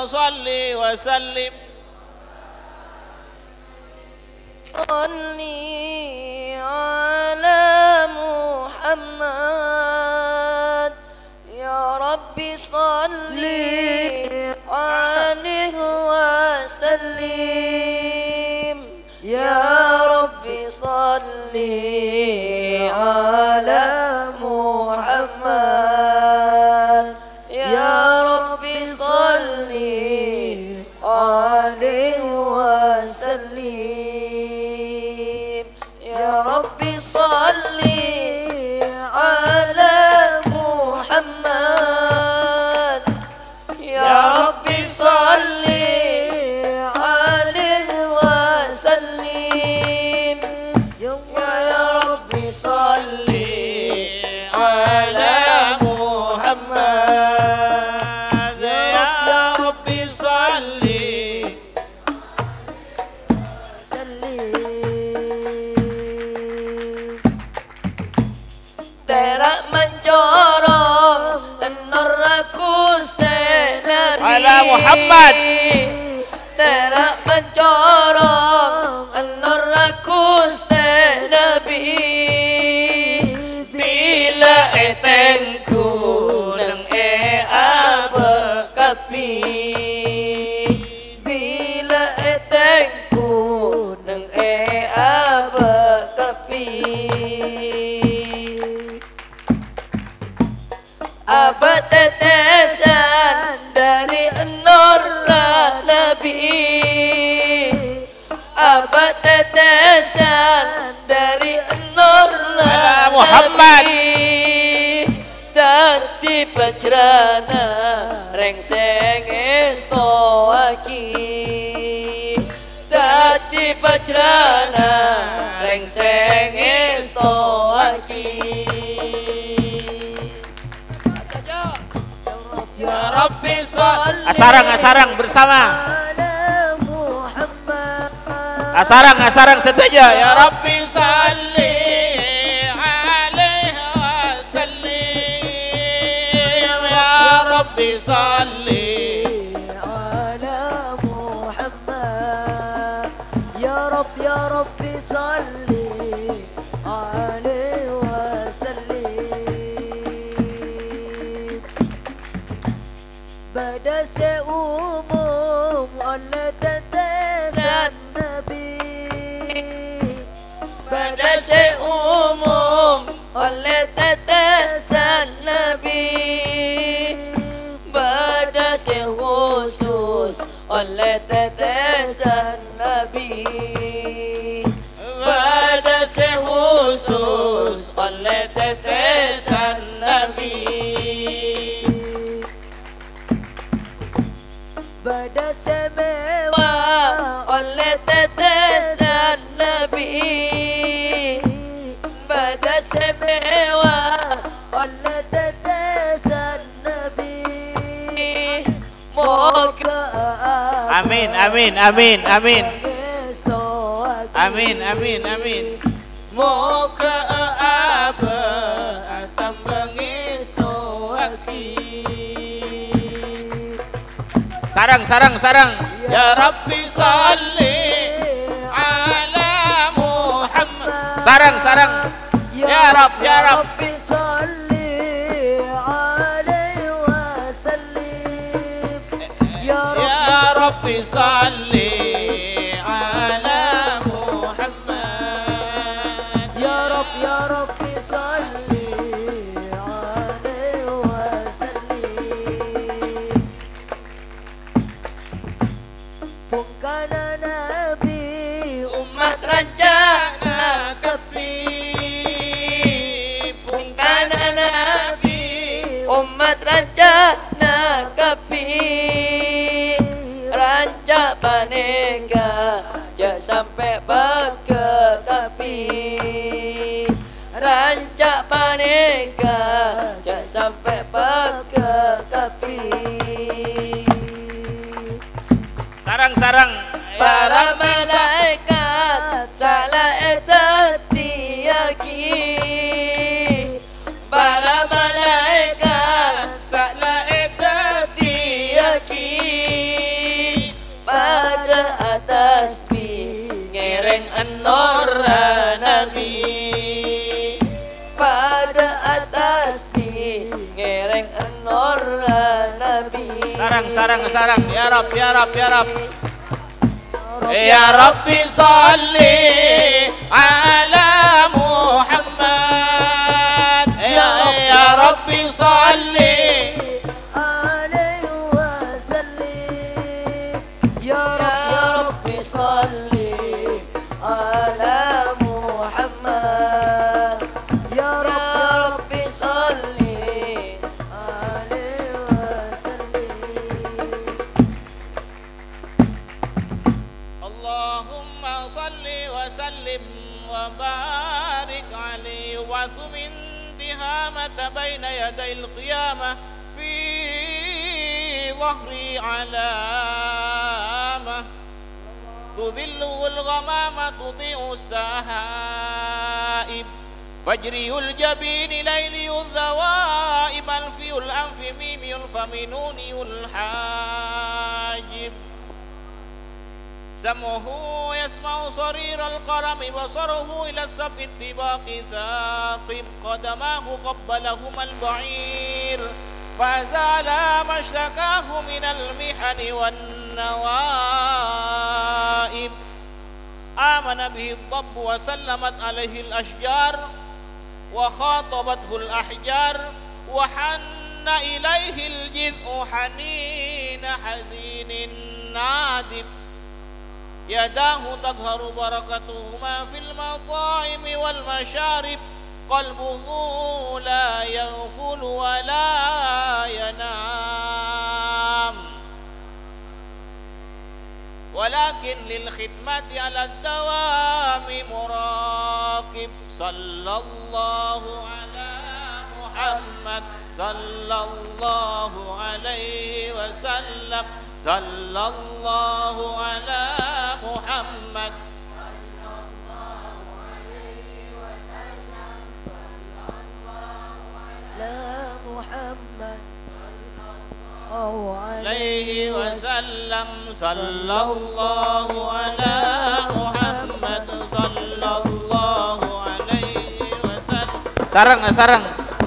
salli wa sallim. Salli ala Muhammad, ya Rabbi salli alaihi wa sallim. Ya Rabbi salli ala Muhammad, ya Rabbi salli alaihi wa sallim. Ya Rabbi salli ala Muhammad, ya Rabbi salli alaihi wa sallim. Ya Rabbi salli ala Muhammad, Ya Rabbi salli. Terak mencorong tenor rakus Nabi Ala Muhammad. Terak mencorong tenor rakus Nabi. Bila etengku nang abe kapi, bila etengku nang abe kapi. Abad tetesan dari nur Nabi, abad tetesan dari nur Ala Muhammad. Tati pajrana rengseng esto aki, tati pajrana rengseng esto aki. Ya Rabbi salli Asarang bersama. Asarang setuju. Ya Rabbi salli alaihi wa sallim. Ya Rabbi salli ala Muhammad, ya Rabbi salli alaihi wa sallim. Pada seumum oleh tetesan Nabi, pada seumum oleh tetesan Nabi, pada sekhusus oleh tetesan Nabi, pada sekhusus oleh tetesan Nabi. pada semewa Oleh tetesan Nabi, pada semewa oleh tetesan Nabi. moga Amin. Moga apa atam bengisto aki. Sarang. Ya Rabbi salli ala Muhammad. Sarang. Ya Rabbi salli alaihi wa sallim. Ya Rabbi salli ala Muhammad. Ya Rabbi salli alaihi wa sallim. Bungkana Nabi umat rancana kepi, bungkana Nabi umat rancana kepi, rancak panega jak sampai ke tepi, rancak panega jak sampai ke tepi. Sarang. Para malaikat salah etatiaki, para malaikat salah etatiaki. Nur Nabi. Sarang ya Rabb ya Rabb ya Rabb. Ya Rabbi salli ala Muhammad. Ya Rabbi salli عليه وسلم يا ربي صل على محمد. يا ربي صل عليه وسلم اللهم صل وسلم وبارك عليه وثم انتهامة بين يدي القيامة في ظهري علامة تذله الغمامة تطيع السحائب فجري الجبين ليلي الذوائب ألفي الأنف ميمي الفم نوني الحاجب سمعه يسمع صرير القلم بصره إلى السبع الطباق ثاقب قدماه قبلهما البعير فزال ما اشتكاه من المحن والنوائب آمن به الضب وسلمت عليه الأشجار وخاطبته الأحجار وحن إليه الجذع حنين حزين نادب يداه تظهر بركتهما في المطاعم والمشارب قلبه لا يغفل ولا ينام ولكن للخدمة على الدوام مراقب صلى الله على محمد صلى الله عليه وسلم صلى الله على محمد لا محمد أو عليه وسلم صلى الله على محمد صلى الله عليه وسلم sarang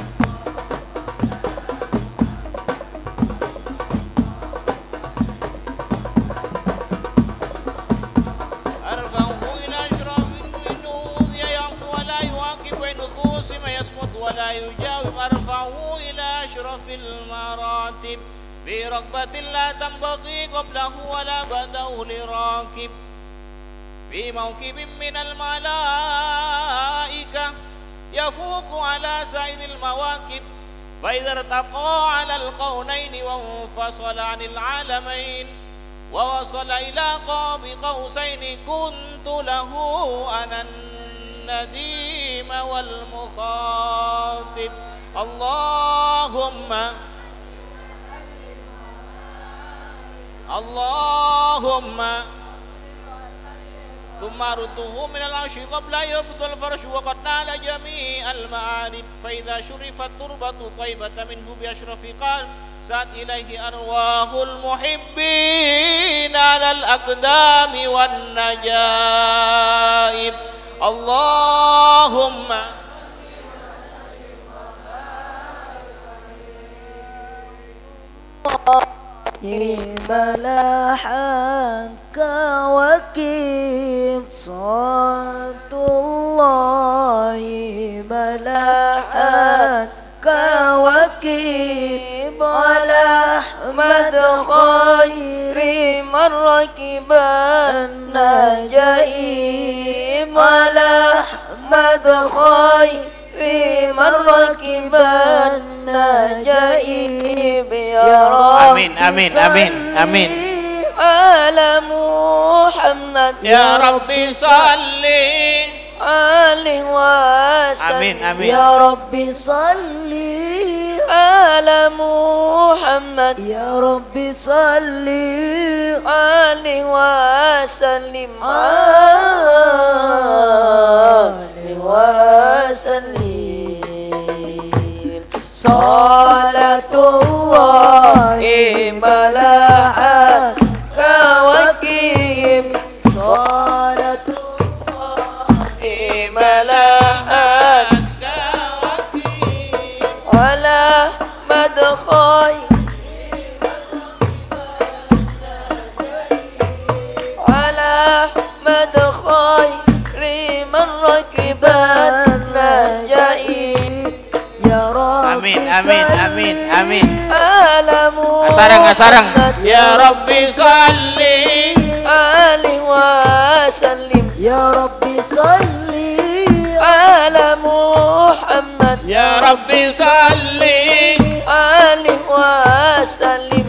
ولا يجاوب أرفعه إلى أشرف المراتب برغبة لا تنبغي قبله ولا بعده لراكب في موكب من الملائكة يفوق على سائر المواكب فإذا ارتقى على القونين وانفصل عن العالمين ووصل إلى قاب قوسين كنت له أنا النديم والمخاطب اللهم ثم رده من العرش قبل يبدو الفرش وقد نال جميع المعارف فإذا شرفت تربة طيبة منه بأشرف قال ساد إليه أرواح المحبين على الأقدام والنجائب اللهم ملاحا كواكب صوت الله ملاحا كواكب على أحمد خير من ركب النجائب على أحمد خير من ركب النجائب يا رب آمين آمين آمين آمين على محمد يا ربي صلي عليه وسلم آمين آمين يا ربي صلي على محمد يا ربي صلي عليه وسلم عليه وسلم صلاة الله ملاحا كواكب صلاة الله ملاحا على مدخل khoy ala madkhoy liman rakiban najaib ya Rabbi Amin, amin, amin, amin. alamu Asarang, asarang. Ya Rabbi salli ali wa sallim Ya Rabbi salli ala Muhammad Ya Rabbi salli ali wa sallim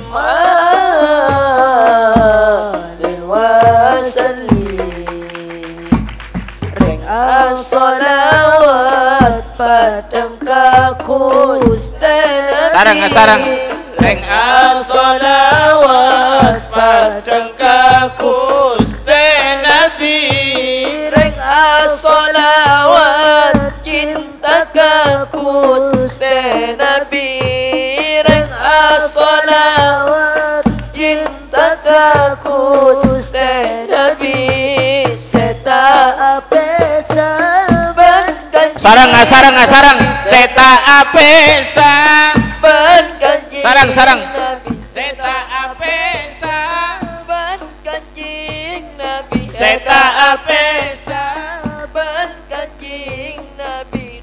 ali wa sallim reng as-salawat padang kakus Sarang, sarang. Reng as-salawat padang kakus Nabi reng as-salawat cinta kakus Nabi reng as-salawat cinta kakus Nabi seta Apesa bankan Sarang, sarang, sarang. Seta apesa bankan Sarang, sarang. Nabi Seta apesa bankan Nabi Seta apesa ban kancing Nabi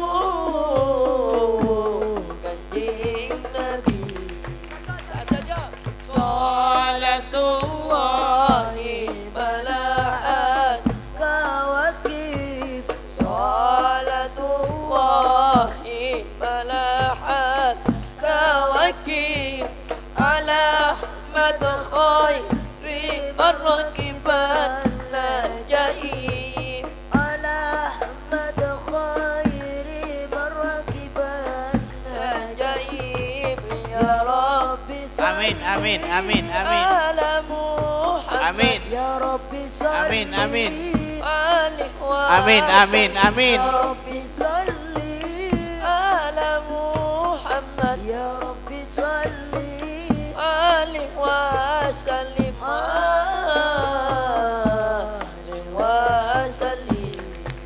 kancing Nabi saat saja salatullahi bala'an kawakib salatullahi bala'an kawakib ala madkhoy marrakiban najaib ala Ahmad khairi marakiban najaib ya Rabbi Amin, amin, amin, amin. ala Muhammad Amin. Ya Rabbi salli Amin, amin. alih wa Amin, amin, amin. Ya Rabbi salli ala Muhammad Ya Rabbi salli alih wa sallim alih wa sallim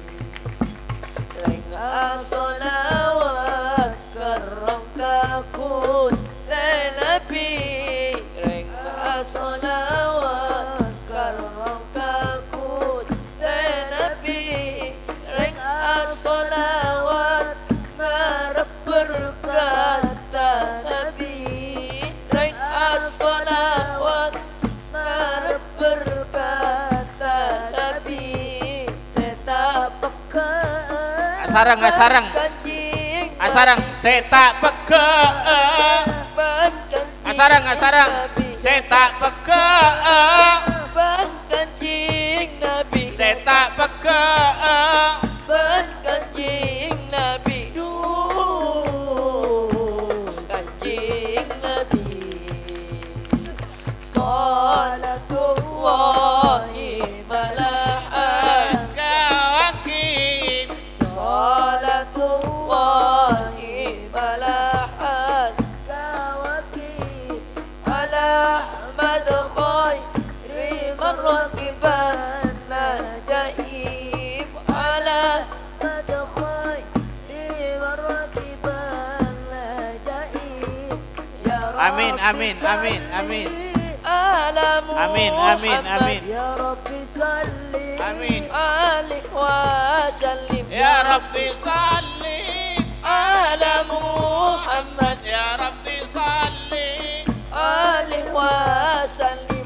reng as-salawat karang kakus Nabi reng as-salawat karang kakus Nabi reng as-salawat ngarep berkata Nabi reng as-salawat ngarep berkata Nabi seta pekan Asarang, asarang. kancing Asarang. Seta peke ban kancing Asarang, asarang. Nabi Seta peke ban kancing Nabi Seta peke ban kancing Nabi kancing Nabi salatullahi malahan Kawakib salatullahi malahan kawakib ala madkhoy riman rakiban najaib ala Ahmad khairi marakiban najaib ya Amin, amin, amin, amin. ala Amin, amin, amin. Ya Rabbi salli Amin. alih wa sallim Ya Rabbi salli ala Muhammad Ya Rabbi salli alih wa sallim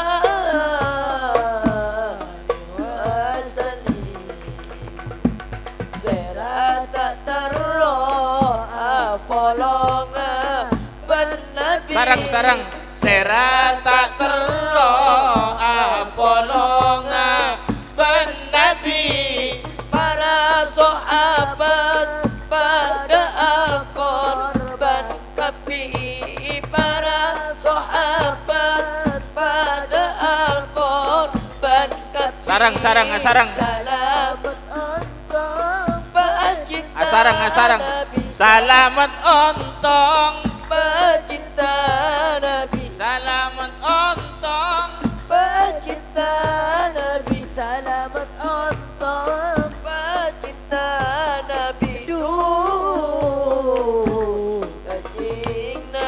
wa sallim serata terro apolonga ben nabi Sarang, sarang. Serata terlo apolonga ben Nabi para sahabat pada korban kapi para sahabat pada korban kapi Sarang, sarang, sarang. salamat ontong pecinta Asarang, asarang. Nabi Salamat ontong pecinta Nabi Salamat ontong pecinta Nabi Salamat ontong pecinta Nabi kancing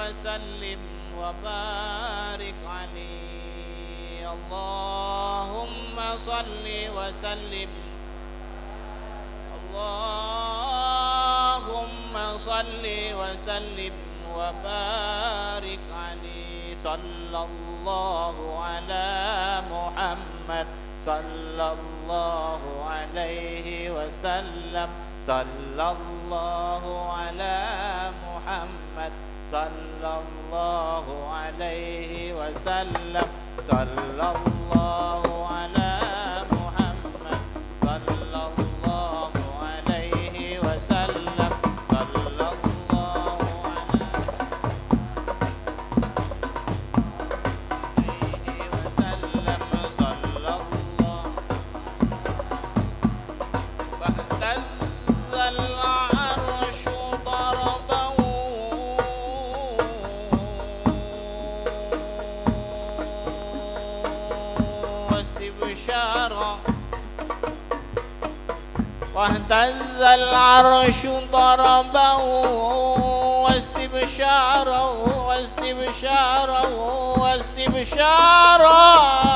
وسلم وبارك عليه اللهم صل وسلم اللهم صل وسلم وبارك عليه صلى الله على محمد صلى الله عليه وسلم صلى الله على محمد صلى الله عليه وسلم صلى الله على محمد صلى الله عليه وسلم صلى الله عليه وسلم صلى الله فاهتز العرش ضربا واستبشارا واهتز العرش ضربا واستبشارا واستبشارا واستبشارا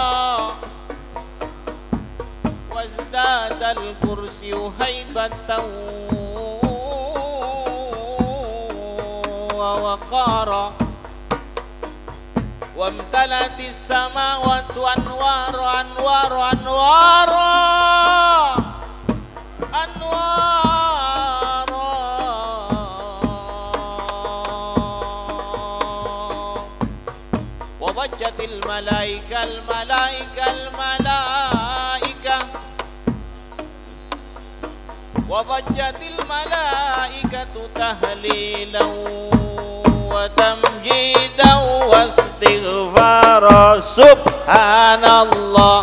وازداد الكرسي هيبة ووقارا وامتلأت السماوات أنوارا أنوارا أنوارا أنوارا وضجت الملائكة الملائكة الملائكة وضجت الملائكة تهليلا وتمجيدا واستغفارا سبحان الله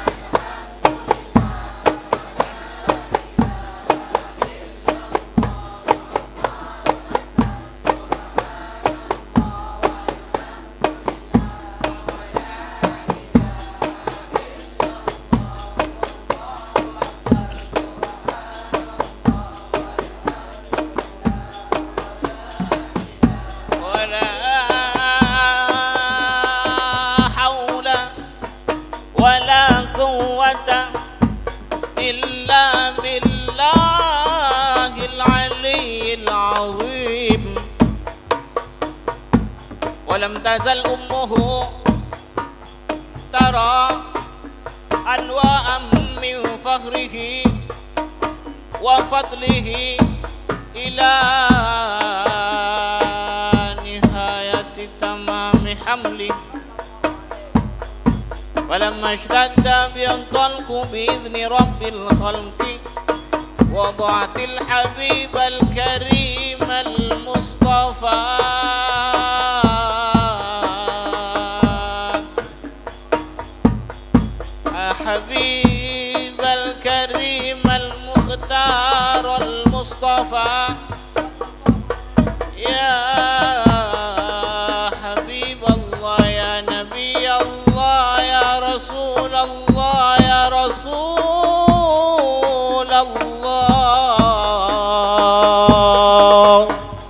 إلا بالله العلي العظيم ولم تزل أمه ترى أنواء من فخره وفضله إلى نهاية تمام حمله فلما اشتد بينطلق بإذن رب الخلق وضعت الحبيب الكريم المصطفى حبيب الكريم المختار المصطفى يا حبيب الله يا نبي الله يا رسول الله يا رسول الله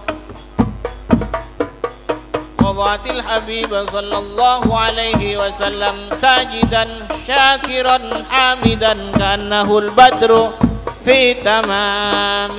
وضعت الحبيب صلى الله عليه وسلم ساجدا شاكرا حامدا كأنه البدر في تمام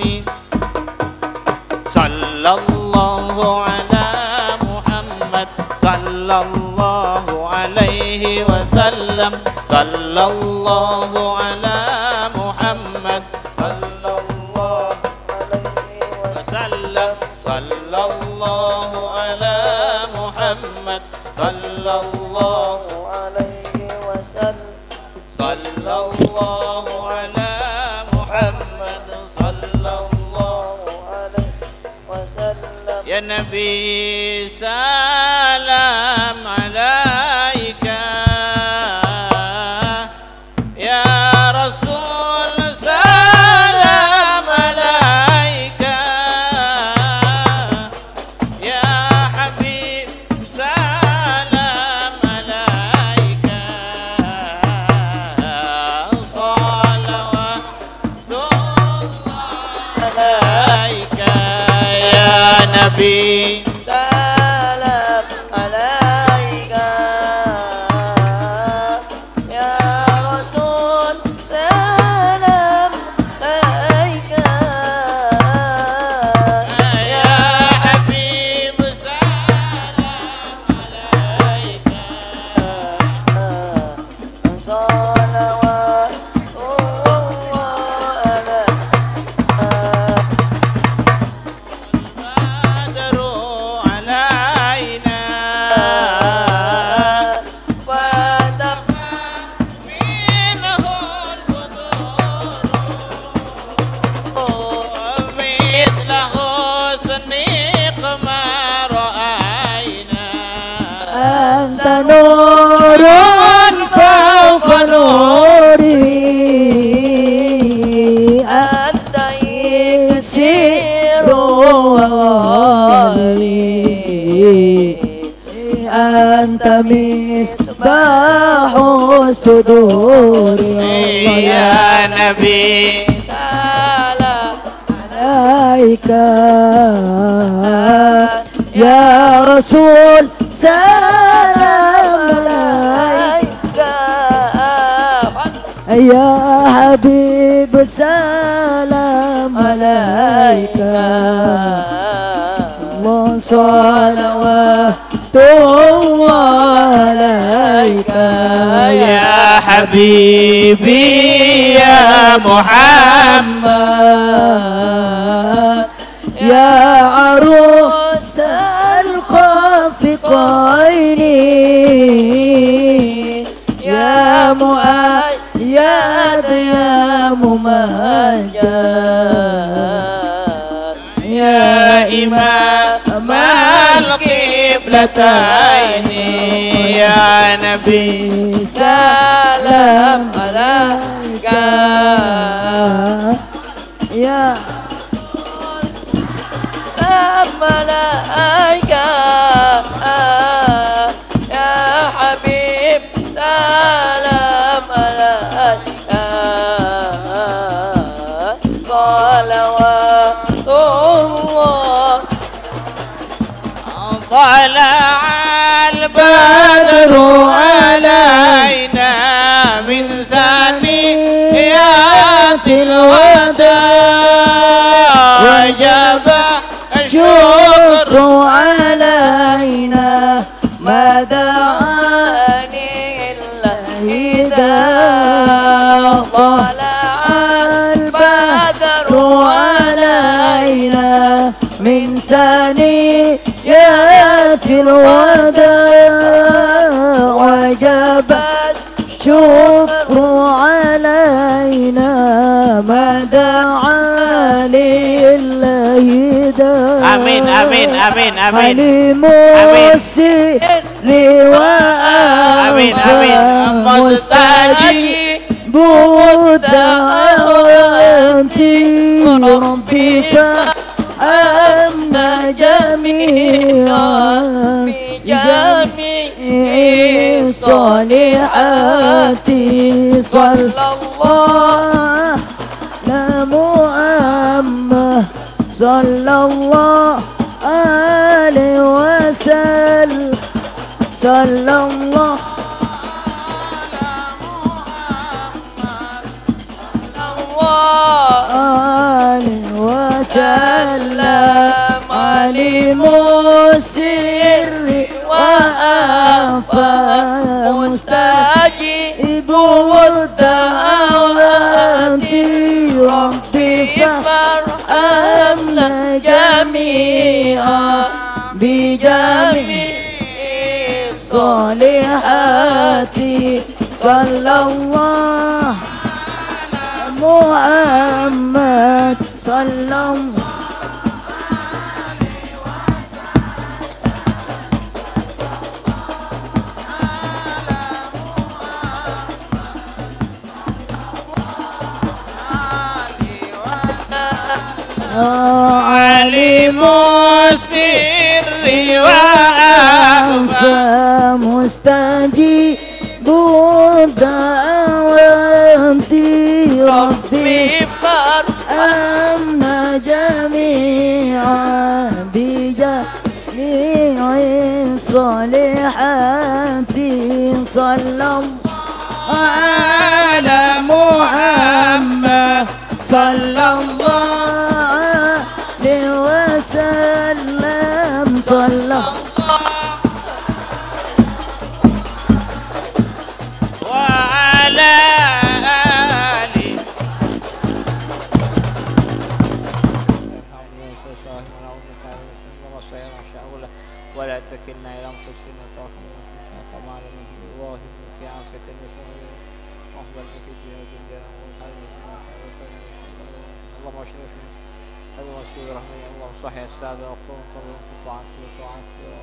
صلى الله على محمد صلى الله عليه وسلم صلى الله على محمد صلى الله عليه وسلم صلى الله على محمد صلى الله عليه وسلم صلى الله على محمد صلى الله عليه وسلم يا نبي سلام عليك يا رسول سلام عليك يا حبيب سلام عليك صلوات الله عليك يا نبي الصدور يا نبي سلام عليك يا رسول سلام عليك يا حبيب سلام عليك الله صلوات الله عليك يا حبيبي يا محمد يا عروس الخافقين يا مؤيد يا ممجد يا إمام القبلتين يا نبي سلام عليك يا سلام عليك يا حبيب سلام عليك صلوات الله طلع البدر علينا من ثنيات الوداع وجب الشكر علينا ما دعاني الهدى طلع البدر علينا من ثنيات الوداع وجب الشكر علينا ما دعا لله آمين آمين آمين آمين حليم السر آمين آمين مستجيب الدعوات ربي فأمنا جميعا بجميع الصالحات صلى الله على محمد صلى الله عليه وسلم صلى الله عليه وسلم عليم السر وأخفى مستجيب الدعوات ربي فارحمنا جميعا بجميع الصالحات صلى الله على محمد صلى الله عليم السر وأخفى مستجيب الدعوات ربي فارحمنا جميعا بجميع الصالحات صلى الله على محمد صلى الله عليه وسلم صلى وعلى آله ولا تكلنا إلى أنفسنا طرفا كما علم الله في عافية أفضل في الدنيا والدنيا اللهم اشرف في اللهم اشرف رحمه اللهم صحي السعادة وقوم طبعا في طاعتك وطاعتك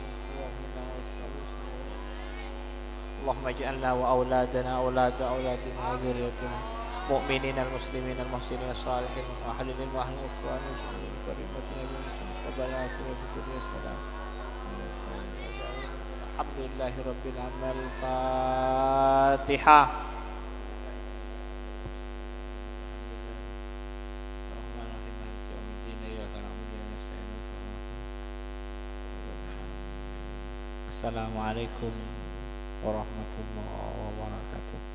اللهم اجعلنا وأولادنا أولاد أولادنا وذريتنا مؤمنين المسلمين المحسنين الصالحين المؤهلين المؤهلين والقرآن وكريمتنا بمسلم ربنا آتنا في الدنيا حسنة Alhamdulillahirabbil alamin. Fatihah. Assalamualaikum warahmatullahi wabarakatuh.